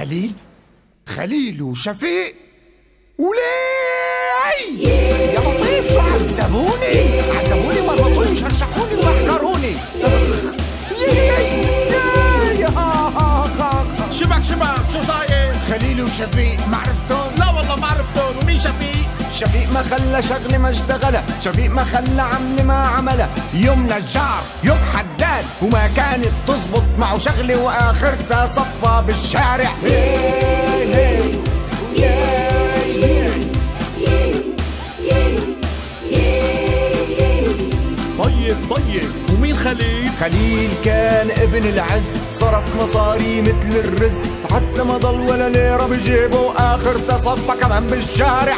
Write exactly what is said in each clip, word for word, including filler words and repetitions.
خليل خليل وشفيق ولي يا لطيف، شو عذبوني عذبوني مرمطوني وشرشحوني وحكروني. شبك شبك شو صاير؟ خليل وشفيق ما عرفتون؟ لا والله ما عرفتون. ومين شفيق؟ شفيق ما خلى شغلي ما اشتغله، شفيق ما خلى عملي ما عمله، يوم نجار يوم حداد وما كانت تزبط معه شغلي واخرتها صفى بالشارع. طيب طيب ومين خليل؟ خليل كان ابن العز، صرف مصاري مثل الرزق حتى ما ضل ولا ليرة بجيبه واخر تصفى كمان بالشارع.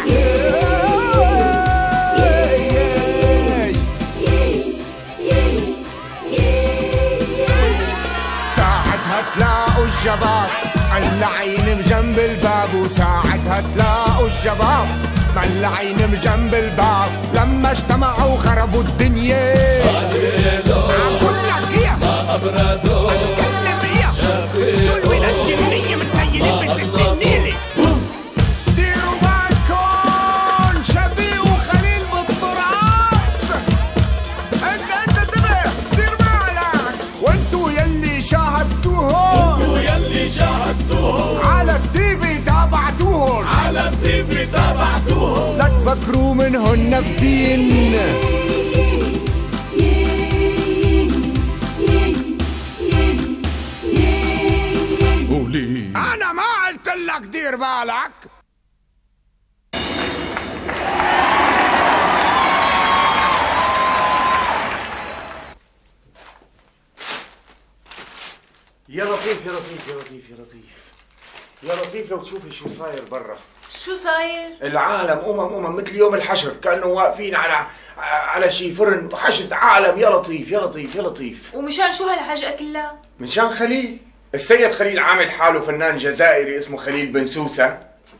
ساعتها تلاقوا الشباب ملعين بجنب الباب، وساعتها تلاقوا الشباب ملعين بجنب الباب، لما اجتمعوا خربوا الدنيا. عقول لك ايه ما ابردوا اتكلم ايه دول ولاد النية متنيلين بست النيلة. ديروا بالكم شفيق وخليل بالطرقات. انت انت انتبه دير بالك، وانتوا يلي شاهدتوهم انتوا يلي شاهدتوهم على التيفي تابعتوهم على التيفي تابعتوهم، لا تفكروا منهن نافدين. قولي انا ما قلت لك دير بالك. يا لطيف يا لطيف يا لطيف يا لطيف يا لطيف، لو تشوفي شو صاير برا. شو صاير؟ العالم أمم أمم مثل يوم الحشر، كأنه واقفين على على شي فرن وحشد عالم. يا لطيف يا لطيف يا لطيف. ومشان شو هالحاجة كلها؟ منشان خليل. السيد خليل عامل حاله فنان جزائري اسمه خليل بن سوسة.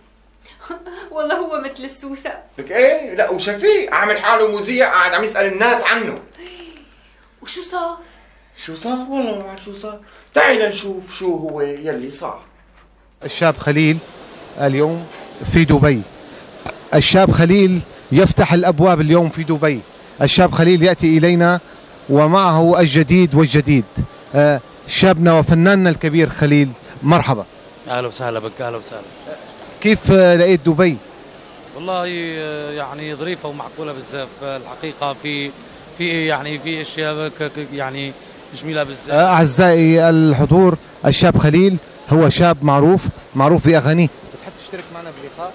والله هو مثل السوسة. لك ايه؟ لا وشفيق عامل حاله مذيع قاعد عم يسأل الناس عنه. وشو صار؟ شو صار؟ والله ما بعرف شو صار. تعال نشوف شو هو يلي صار. الشاب خليل اليوم في دبي. الشاب خليل يفتح الأبواب اليوم في دبي. الشاب خليل يأتي إلينا ومعه الجديد والجديد. آه شابنا وفناننا الكبير خليل، مرحبا. اهلا وسهلا بك. اهلا وسهلا. كيف لقيت دبي؟ والله يعني ظريفه ومعقوله بزاف الحقيقه. في في يعني في اشياء يعني جميله بزاف. اعزائي الحضور، الشاب خليل هو شاب معروف معروف باغانيه. بتحب تشترك معنا بلقاء؟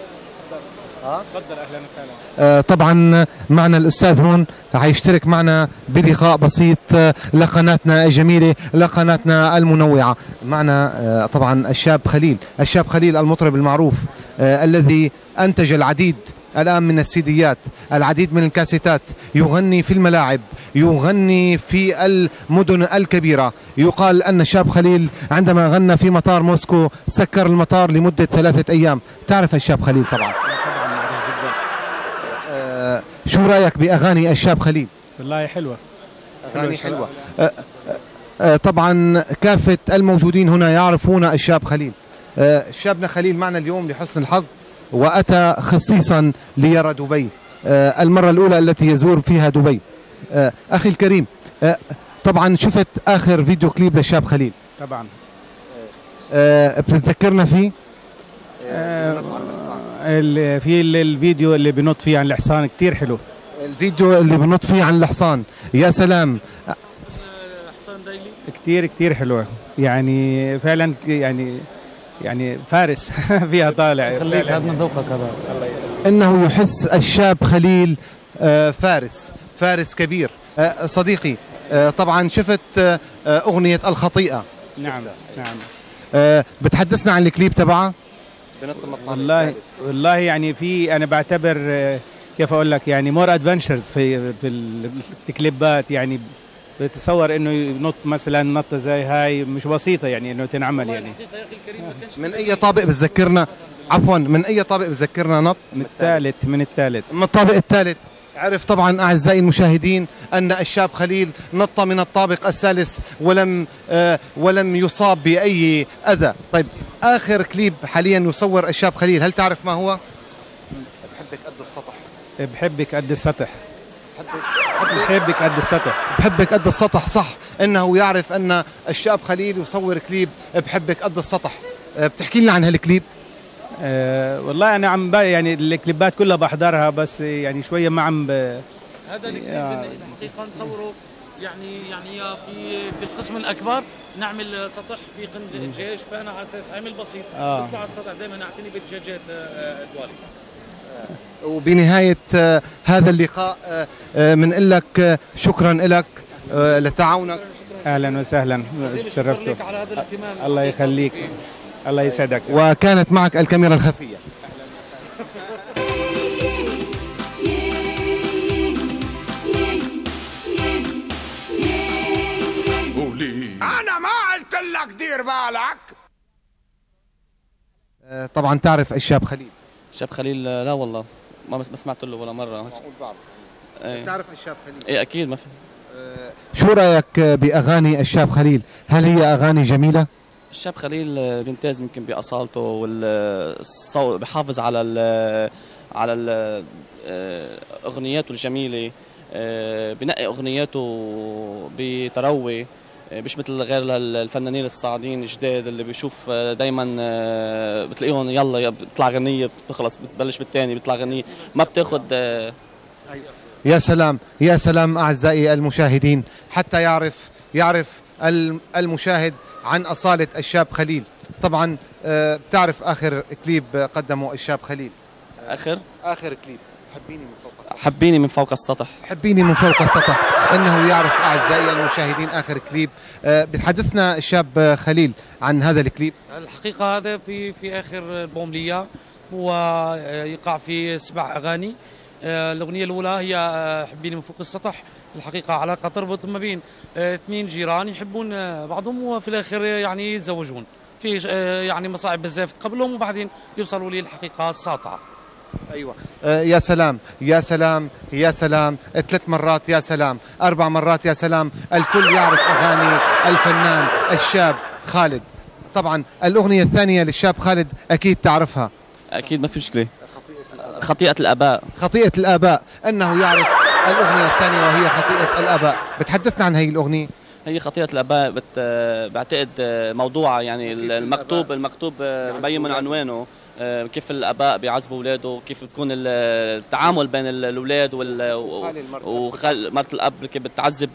اه تفضل. اهلا وسهلا. آه طبعا معنا الاستاذ هون حيشترك معنا بلقاء بسيط آه لقناتنا الجميله، لقناتنا المنوعه. معنا آه طبعا الشاب خليل، الشاب خليل المطرب المعروف آه الذي انتج العديد الآن من السيديات، العديد من الكاسيتات، يغني في الملاعب، يغني في المدن الكبيرة. يقال أن الشاب خليل عندما غنى في مطار موسكو سكر المطار لمدة ثلاثة أيام. تعرف الشاب خليل طبعا. طبعا معروف جدا. آه شو رأيك بأغاني الشاب خليل؟ والله حلوة. أغاني حلوة. آه آه طبعا كافة الموجودين هنا يعرفون الشاب خليل. آه شابنا خليل معنا اليوم لحسن الحظ وأتى خصيصا ليرى دبي، آه المرة الأولى التي يزور فيها دبي. آه أخي الكريم، آه طبعا شفت آخر فيديو كليب للشاب خليل. طبعا. آه بتذكرنا فيه؟ آه في الفيديو اللي بنط فيه عن الحصان كتير حلو. الفيديو اللي بنط فيه عن الحصان، يا سلام. حصان دايلي كتير كتير حلوة، يعني فعلا يعني يعني فارس فيها طالع. خليك هذا من ذوقك هذا. انه يحس الشاب خليل آه فارس فارس كبير. آه صديقي، آه طبعا شفت آه اغنية الخطيئة. نعم نعم. آه بتحدثنا عن الكليب تبعها؟ والله والله يعني في انا بعتبر آه كيف اقول لك يعني مور ادفنتشرز في في الكليبات. يعني بتصور انه ينط مثلا نطه زي هاي مش بسيطه يعني انه تنعمل. يعني من اي طابق بتذكرنا؟ عفوا، من اي طابق بتذكرنا نط؟ من الثالث. من الثالث. من الطابق الثالث. عرف طبعا أعزائي المشاهدين أن الشاب خليل نط من الطابق الثالث ولم آه ولم يصاب بأي أذى. طيب آخر كليب حاليا يصور الشاب خليل، هل تعرف ما هو؟ بحبك قد السطح. بحبك قد السطح. بحبك بحبك قد السطح. بحبك قد السطح، صح. إنه يعرف أن الشاب خليل يصور كليب بحبك قد السطح. آه بتحكي لنا عن هالكليب؟ أه والله انا عم يعني الكليبات كلها بحضرها، بس يعني شويه ما عم ب... هذا الكليب الحقيقه نصوره يعني يعني في في القسم الاكبر نعمل سطح في قند الدجاج، فانا على اساس عمل بسيط آه. بطلع على السطح دائما اعتني بالدجاجات دوالي. وبنهايه آه هذا اللقاء آه آه بنقول لك آه شكرا لك آه لتعاونك. اهلا وسهلا، تشرفتوا. الله يخليك، الله يسعدك. وكانت معك الكاميرا الخفية. أنا ما قلت لك دير بالك. طبعا تعرف الشاب خليل؟ الشاب خليل لا والله ما ما سمعت له ولا مرة. معقول بعرف. ايه. تعرف الشاب خليل؟ ايه أكيد. ما في. شو رأيك بأغاني الشاب خليل؟ هل هي أغاني جميلة؟ الشاب خليل بيمتاز يمكن بأصالته والصوت، بحافظ على ال على ال أغنياته الجميلة، بنقي أغنياته بتروي، مش مثل غير الفنانين الصاعدين الجداد اللي بيشوف دايما بتلاقيهم يلا بتطلع غنية بتخلص بتبلش بالثاني بتطلع غنية ما بتاخد. يا سلام يا سلام أعزائي المشاهدين، حتى يعرف يعرف المشاهد عن أصالة الشاب خليل. طبعا بتعرف آخر كليب قدمه الشاب خليل؟ آخر آخر كليب حبيني من فوق السطح. حبيني من فوق السطح. حبيني من فوق السطح. إنه يعرف أعزائي المشاهدين آخر كليب. بتحدثنا الشاب خليل عن هذا الكليب. الحقيقة هذا في في آخر ألبوم ليا، هو يقع في سبع أغاني. الأغنية الأولى هي حبيني من فوق السطح. الحقيقة علاقة تربط ما بين اثنين جيران يحبون بعضهم وفي الآخر يعني يتزوجون، في يعني مصاعب بزاف تقبلهم وبعدين يوصلوا لي الحقيقة الساطعة. أيوة. آه يا سلام يا سلام يا سلام، ثلاث مرات يا سلام، أربع مرات يا سلام. الكل يعرف أغاني الفنان الشاب خالد. طبعا الأغنية الثانية للشاب خالد أكيد تعرفها. أكيد ما في مشكلة. خطيئة الآباء. خطيئة الآباء. أنه يعرف الأغنية الثانية وهي خطيئة الآباء. بتحدثنا عن هي الأغنية؟ هي خطيئة الآباء بت... بعتقد موضوعها يعني المكتوب المكتوب مبين من عنوانه كيف الآباء بيعذبوا أولاده، كيف بتكون التعامل بين الأولاد وال وخال مرت الأب كيف بتعذب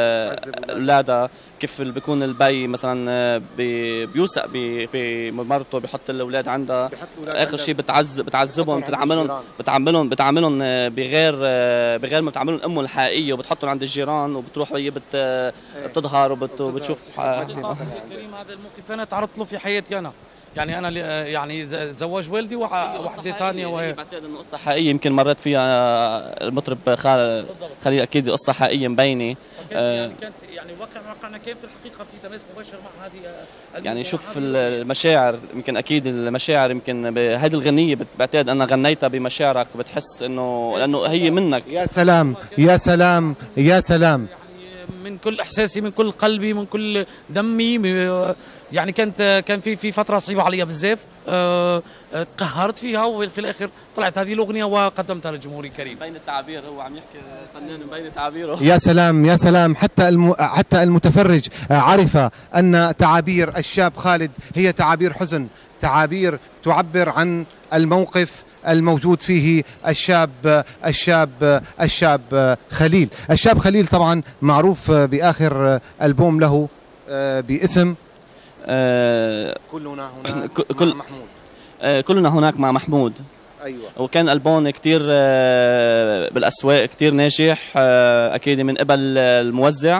أولادها، كيف بيكون البي مثلا بي... بيوثق بمرته بيحط الأولاد عندها، آخر شيء بتعذب بتعذبهم بتعاملهم بتعاملهم بتعاملهم بغير بغير ما بتعاملهم أمهم الحقيقية، وبتحطهم عند الجيران وبتروح وهي بت... بتظهر وبتشوف. كريم هذا الموقف أنا تعرضت له في حياتي أنا، يعني انا يعني زواج والدي وحده ثانيه، وهي بعتقد انه قصه حقيقيه يمكن مرت فيها المطرب خليل، اكيد قصه حقيقيه مبينه. يعني كانت يعني واقع واقعنا كيف في الحقيقه في تماس مباشر مع هذه يعني شوف المشاعر، يمكن اكيد المشاعر يمكن بهذه الغنيه بعتقد انا غنيتها بمشاعرك وبتحس انه لانه هي منك. يا سلام يا سلام يا سلام، من كل احساسي من كل قلبي من كل دمي. يعني كانت كان في في فتره صعبه علي بزاف، أه تقهرت فيها، وفي الاخر طلعت هذه الاغنيه وقدمتها للجمهور الكريم. بين التعابير هو عم يحكي فنان بين تعابيره. يا سلام يا سلام، حتى الم... حتى المتفرج عرف ان تعابير الشاب خالد هي تعابير حزن، تعابير تعبر عن الموقف الموجود فيه الشاب الشاب الشاب خليل. الشاب خليل طبعا معروف بآخر ألبوم له باسم أه كلنا هناك كل مع محمود. أه كلنا هناك مع محمود. أيوة. وكان ألبوم كتير أه بالأسواق كتير ناجح، أه أكيد من قبل الموزع.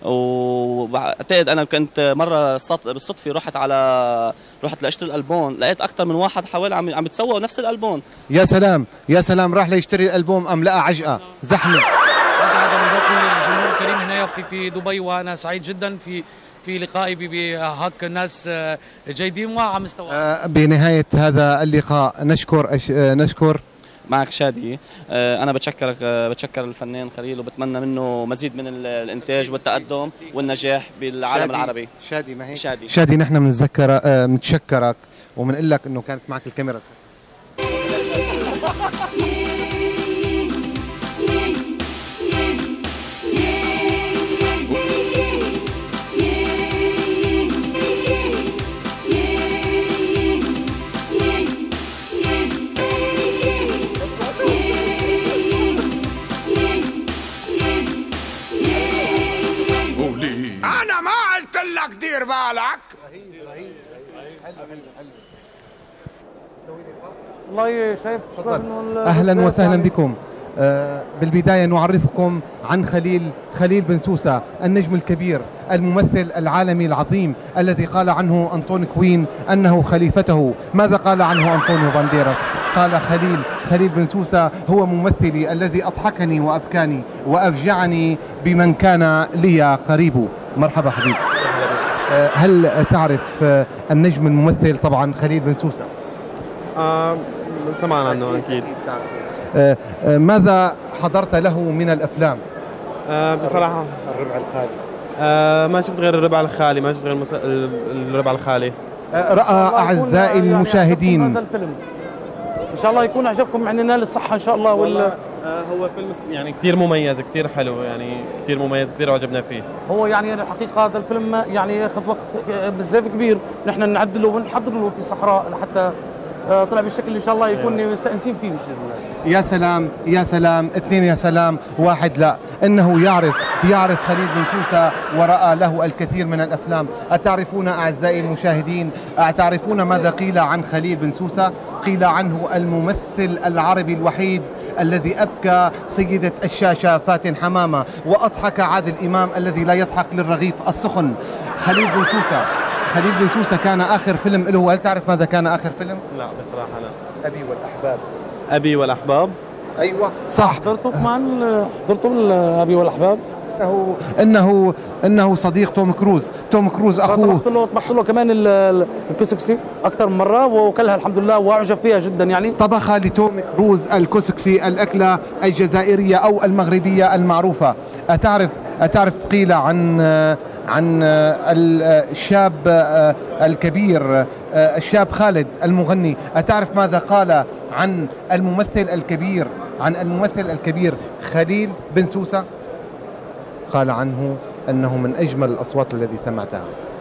وبعتقد انا كنت مره بالصدفه رحت على رحت لاشتري الالبوم، لقيت اكثر من واحد حوالي عم عم يتسوقوا نفس الالبوم. يا سلام يا سلام، راح ليشتري الالبوم ام لقى عجقه زحمه. هذا من ذوق الجمهور الكريم هنا في في دبي، وانا سعيد جدا في في لقائي بهاك الناس جيدين وعلى مستوى. بنهايه هذا اللقاء نشكر نشكر معك شادي. انا بتشكرك بتشكر الفنان خليل وبتمنى منه مزيد من الانتاج والتقدم والنجاح بالعالم شادي العربي. شادي ما هيك؟ شادي شادي نحن بنتذكر بنتشكرك وبنقول لك انه كانت معك الكاميرا. أنا ما قلت لك دير بالك. والله شايف أهلا وسهلا بكم. آه بالبداية نعرفكم عن خليل خليل بن سوسة، النجم الكبير الممثل العالمي العظيم الذي قال عنه أنطون كوين أنه خليفته. ماذا قال عنه أنطونيو بانديراس؟ قال خليل خليل بن سوسة هو ممثلي الذي أضحكني وأبكاني وأفجعني بمن كان لي قريب. مرحبا حبيب. آه هل تعرف آه النجم الممثل طبعا خليل بن سوسة؟ آه سمعنا عنه أكيد. آه آه ماذا حضرت له من الأفلام؟ آه بصراحة الربع الخالي. آه ما شفت غير الربع الخالي، ما شفت غير المس... الربع الخالي. آه رأى أعزائي المشاهدين هذا الفيلم إن شاء الله يكون عجبكم، يعني نال الصحة إن شاء الله. ولا آه هو فيلم يعني كثير مميز، كثير حلو، يعني كثير مميز، كثير عجبنا فيه. هو يعني الحقيقة هذا الفيلم يعني ياخذ وقت بزاف كبير، نحن نعدله ونحضر له في الصحراء لحتى طلع بالشكل اللي ان شاء الله يكون مستانسين فيه. يا سلام يا سلام، اثنين يا سلام، واحد لا. انه يعرف يعرف خليل بن سوسة ورأى له الكثير من الافلام. اتعرفون اعزائي المشاهدين، اتعرفون ماذا قيل عن خليل بن سوسة؟ قيل عنه الممثل العربي الوحيد الذي ابكى سيدة الشاشة فاتن حمامة واضحك عادل امام الذي لا يضحك للرغيف السخن. خليل بن سوسة خليل بن سوسة كان آخر فيلم له، هل تعرف ماذا كان آخر فيلم؟ لا بصراحة لا. أبي والأحباب. أبي والأحباب؟ أيوة صح. حضرته كمان، حضرته بالأبي والأحباب. إنه إنه إنه صديق توم كروز، توم كروز أخوه. طبخت له طبخت له كمان الكسكسي أكثر من مرة وكلها الحمد لله وأعجب فيها جدا. يعني طبخ لتوم كروز الكسكسي، الأكلة الجزائرية أو المغربية المعروفة. أتعرف أتعرف قيل عن عن الشاب الكبير الشاب خالد المغني، أتعرف ماذا قال عن الممثل الكبير عن الممثل الكبير خليل بن سوسة؟ قال عنه أنه من أجمل الأصوات الذي سمعتها.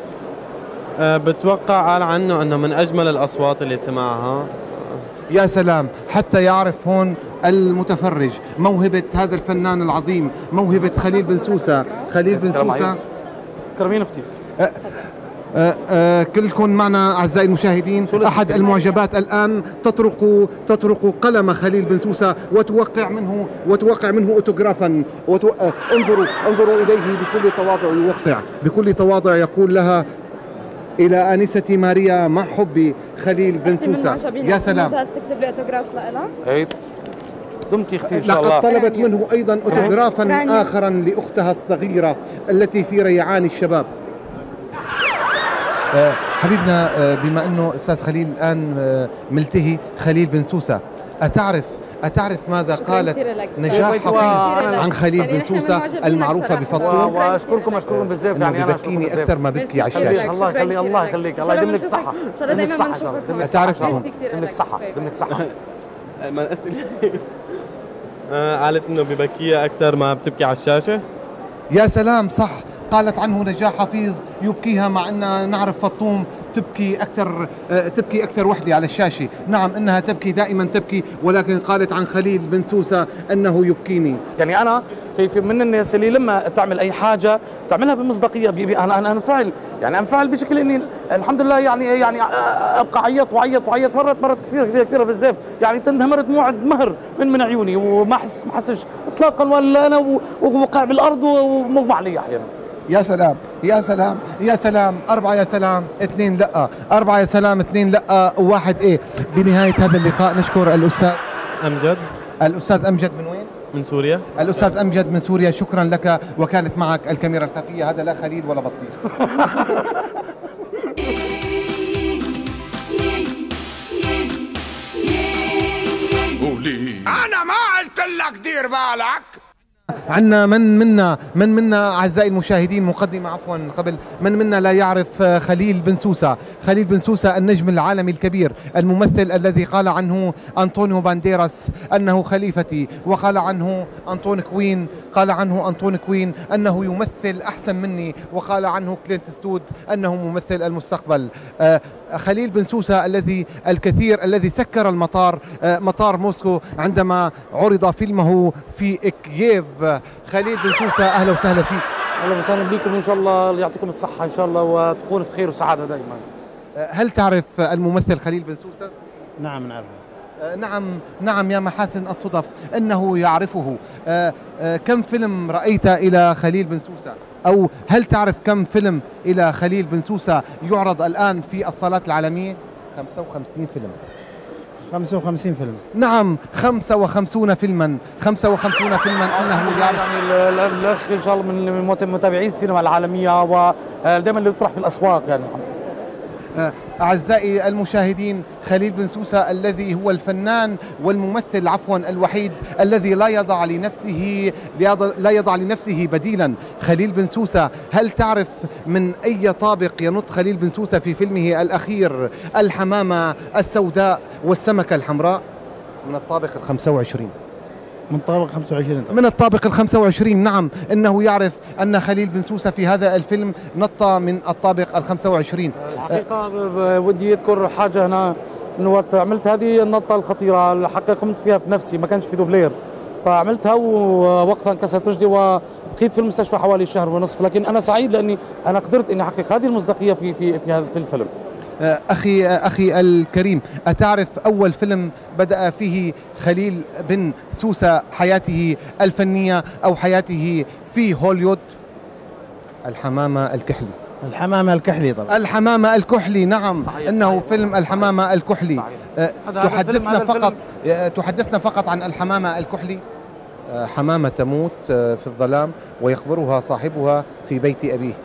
أه بتوقع قال عنه أنه من أجمل الأصوات اللي سمعها. يا سلام، حتى يعرف هون المتفرج موهبة هذا الفنان العظيم، موهبة خليل بن سوسة. خليل بن سوسة كرمين اختي. أه أه أه كلكم معنا أعزائي المشاهدين. أحد المعجبات الآن تطرق تطرق قلم خليل بن سوسة وتوقع منه وتوقع منه أوتوغرافا. وتو... أه انظروا انظروا إليه بكل تواضع، يوقع بكل تواضع، يقول لها: إلى آنستي ماريا مع حبي خليل بن سوسة. يا سلام. تكتب لي أوتوغراف لها؟ هي دمتي اختي ان شاء الله. لقد طلبت منه أيضا أوتوغرافا آخرا لأختها الصغيرة التي في ريعان الشباب. أه حبيبنا، أه بما أنه أستاذ خليل الآن أه ملتهي، خليل بن سوسة، أتعرف أتعرف ماذا قالت نجاح حفيظ عن خليل بن سوسة المعروفة بفضله؟ وأشكركم أشكركم بزاف، يعني أنا ببكيني أكثر ما ببكي على الشاشة. الله يخليك الله يخليك الله يديم لك الصحة. دمك الصحة. أتعرف دمك الصحة دمك الصحة. ما الأسئلة؟ قالت إنه ببكيها أكثر ما بتبكي على الشاشة. يا سلام، صح. قالت عنه نجاح حفيظ يبكيها، مع أن نعرف فطوم تبكي أكثر تبكي أكثر وحدة على الشاشة. نعم إنها تبكي، دائما تبكي، ولكن قالت عن خليل بن سوسة أنه يبكيني. يعني أنا في, في من الناس اللي لما تعمل أي حاجة تعملها بمصداقية. أنا أنا أنفعل يعني أنفعل بشكل إني الحمد لله يعني يعني أبقى عيط وعيط وعيط مرات مرات كثير كثير كثير بزاف. يعني تنهمر دموع مهر من من عيوني وما أحس ما أحسش إطلاقا، ولا أنا وقع بالأرض ومغمى علي أحيانا. يا سلام يا سلام يا سلام. أربعة يا سلام اثنين لأ، أربعة يا سلام اثنين لأ وواحد إيه. بنهاية هذا اللقاء نشكر الأستاذ أمجد. الأستاذ أمجد من وين؟ من سوريا. الأستاذ أمجد من سوريا، شكرا لك. وكانت معك الكاميرا الخفية، هذا لا خليل ولا بطيخ. قولي انا ما قلت لك دير بالك. عندنا من منا من منا اعزائي المشاهدين مقدمه عفوا قبل من منا لا يعرف خليل بن سوسة. خليل بن سوسة النجم العالمي الكبير، الممثل الذي قال عنه أنطونيو بانديراس انه خليفتي، وقال عنه أنطون كوين قال عنه أنطون كوين انه يمثل احسن مني، وقال عنه كلينت ستود انه ممثل المستقبل. خليل بن سوسة الذي الكثير الذي سكر المطار مطار موسكو عندما عرض فيلمه في كييف. خليل بن سوسة اهلا وسهلا فيك. اهلا وسهلا بكم، ان شاء الله يعطيكم الصحه ان شاء الله وتكون في خير وسعاده دائما. هل تعرف الممثل خليل بن سوسة؟ نعم نعرفه. نعم نعم يا محاسن الصدف انه يعرفه. كم فيلم رأيت الى خليل بن سوسة؟ او هل تعرف كم فيلم الى خليل بن سوسة يعرض الان في الصالات العالمية؟ خمسة وخمسين فيلم. خمسة وخمسين فيلم. نعم خمسة وخمسين فيلما خمسة وخمسين فيلما انه يعرف. يعني الاخ ان شاء الله من متابعين السينما العالميه ودائما اللي يطرح في الاسواق يعني. أعزائي المشاهدين، خليل بن سوسة الذي هو الفنان والممثل عفوا الوحيد الذي لا يضع لنفسه لا يضع لنفسه بديلا. خليل بن سوسة، هل تعرف من أي طابق ينط خليل بن سوسة في فيلمه الأخير الحمامة السوداء والسمكة الحمراء؟ من الطابق الخمسة وعشرين. من الطابق خمسة وعشرين طبعا. من الطابق الخمسة وعشرين. نعم انه يعرف ان خليل بن سوسة في هذا الفيلم نط من الطابق الخمسة وعشرين. الحقيقة ودي اذكر حاجة هنا، انه وقت عملت هذه النطة الخطيرة الحقيقة قمت فيها في نفسي، ما كانش في دوبلير، فعملتها ووقتها انكسرت رجلي وبقيت في المستشفى حوالي شهر ونصف، لكن انا سعيد لاني انا قدرت اني احقق هذه المصداقية في في في هذا في الفيلم. أخي أخي الكريم، أتعرف أول فيلم بدأ فيه خليل بن سوسة حياته الفنية أو حياته في هوليوود؟ الحمامة الكحلي. الحمامة الكحلي طبعا. الحمامة الكحلي نعم. صحيح إنه صحيح. فيلم الحمامة الكحلي. صحيح. تحدثنا فقط تحدثنا فقط عن الحمامة الكحلي. حمامة تموت في الظلام ويقبرها صاحبها في بيت أبيه.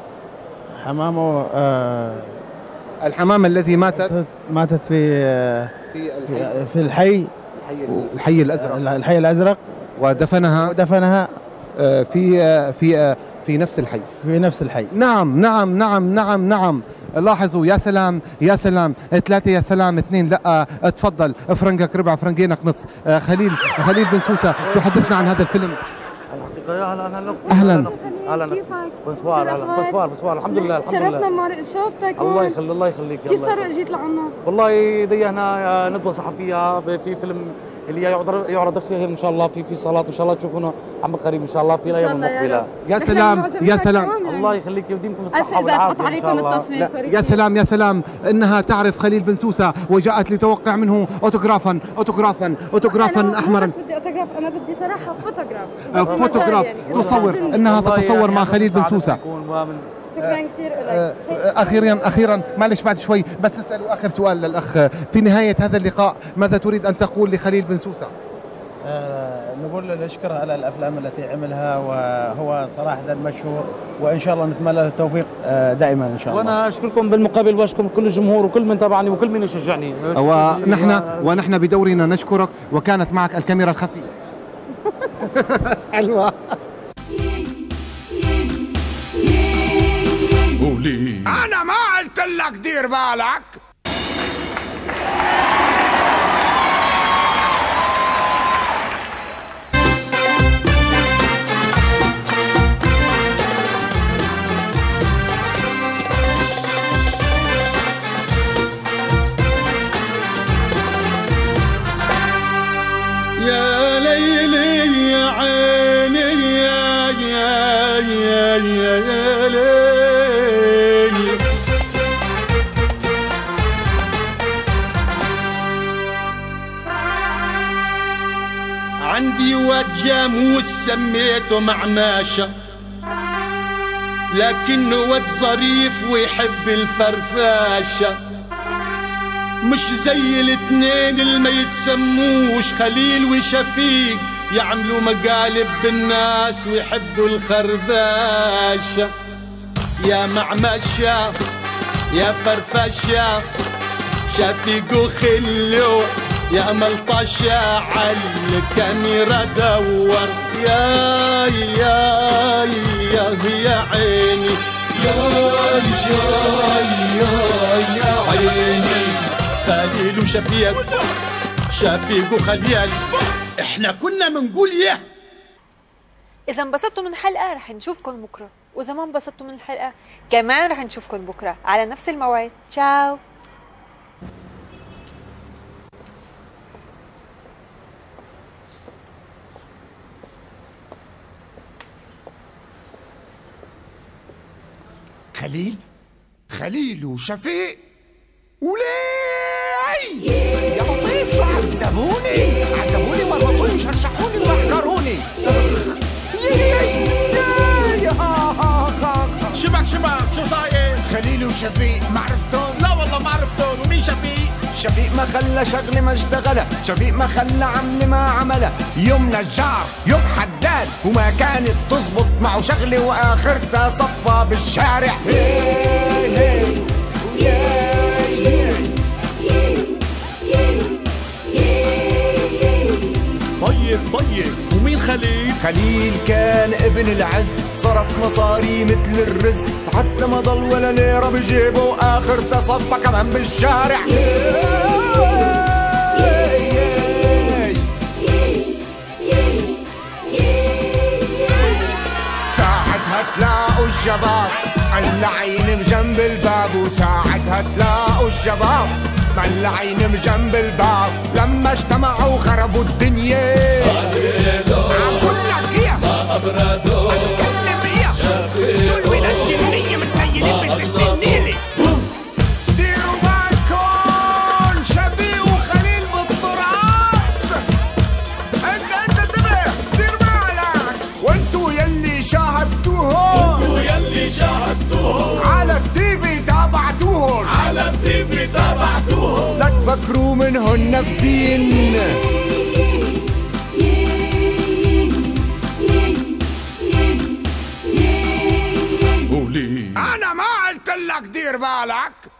حمامة آه الحمامة الذي ماتت ماتت في في الحي في الحي الحي الأزرق الحي الأزرق ودفنها ودفنها في في في نفس الحي في نفس الحي. نعم نعم نعم نعم نعم. لاحظوا يا سلام يا سلام ثلاثة يا سلام اثنين لا اتفضل فرنقك ربع فرنقينك نص. خليل خليل بن سوسة تحدثنا عن هذا الفيلم. اهلا اهلا اهلا اهلا كيفك؟ بونسوار اهلا بونسوار بونسوار الحمد لله الحمد لله. شرفنا بشوفتك. الله يخلي الله يخليك. كيف صار اجيت لعنا؟ والله دينا ندوه صحفيه في فيلم اللي يعرض يعرض فيه ان شاء الله في في صالات ان شاء الله تشوفونا عم قريب ان شاء الله في الايام المقبله. يا سلام يا سلام الله يخليك يديمكم الصحه والعافيه ان شاء الله. يا سلام يا سلام انها تعرف خليل بن سوسة وجاءت لتوقع منه اوتوغرافا اوتوغرافا اوتوغرافا احمرا. بس بدي اوتوغراف، انا بدي صراحه فوتوغراف فوتوغراف تصور انها تتصور مع خليل بن سوسة. شكرا كثير لك. اخيرا اخيرا معلش بعد شوي بس اساله اخر سؤال للاخ في نهايه هذا اللقاء، ماذا تريد ان تقول لخليل بن سوسة؟ أه نقول له نشكره على الافلام التي عملها وهو صراحه مشهور، وان شاء الله نتمنى له التوفيق دائما ان شاء الله. وانا اشكركم بالمقابل واشكر كل الجمهور وكل من تابعني وكل من يشجعني. ونحن ونحن بدورنا نشكرك، وكانت معك الكاميرا الخفيه. حلوه. قولي انا ما قلت لك دير بالك. يا ليلي يا عيني يا يا يا يا ليلي، عندي واد جاموس سميته معماشة، لكنه واد ظريف ويحب الفرفاشة، مش زي الاتنين اللي ما يتسموش خليل وشفيق، يعملوا مقالب بالناس ويحبوا الخرباشة. يا معمشة يا فرفشة شفيق وخلو يا ملطش على الكاميرا دور يا يا يا يا عيني يا يا يا يا عيني. خليل وشفيق شفيق وخليل احنا كنا منقول يه. إذا انبسطتوا من الحلقة رح نشوفكم بكرة، وإذا ما انبسطتوا من الحلقة كمان رح نشوفكم بكرة على نفس الموعد. تشاو. خليل خليل وشفيق ولي يا لطيف شو عذبوني عذبوني مرمطوني وشرشحوني وحكروني. شبك شبك شو صاير؟ خليل وشفيق ما عرفتون؟ لا والله ما عرفتون. ومين شفيق؟ شفيق ما خلى شغلي ما اشتغلها، شفيق ما خلى عملي ما عملها، يوم نجار يوم حداد وما كانت تزبط معه شغلي واخرتها صفى بالشارع. طيب طيب ومين خليل؟ خليل كان ابن العز، صرف مصاري مثل الرز حتى ما ضل ولا ليرة بجيبه واخر تصفى كمان بالشارع. ساعتها تلاقوا الشباب ملعين بجنب الباب، وساعتها تلاقوا الشباب ملعين بجنب الباب لما اجتمعوا خربوا الدنيا. عقول لك ايه ما ابردوا اتكلم ايه دول ولاد الدنيا متنيلين بستين نيلة. ديروا بالكم شفيق وخليل بالطرقات. انت انت انتبه دير بالك وانتو يلي شاهدتوهم وانتو يلي شاهدتوهم على التيفي تابعتوهم على التيفي تابعتوهم. لا تفكروا منهن نفدين. أنا ما قلت لك دير بالك.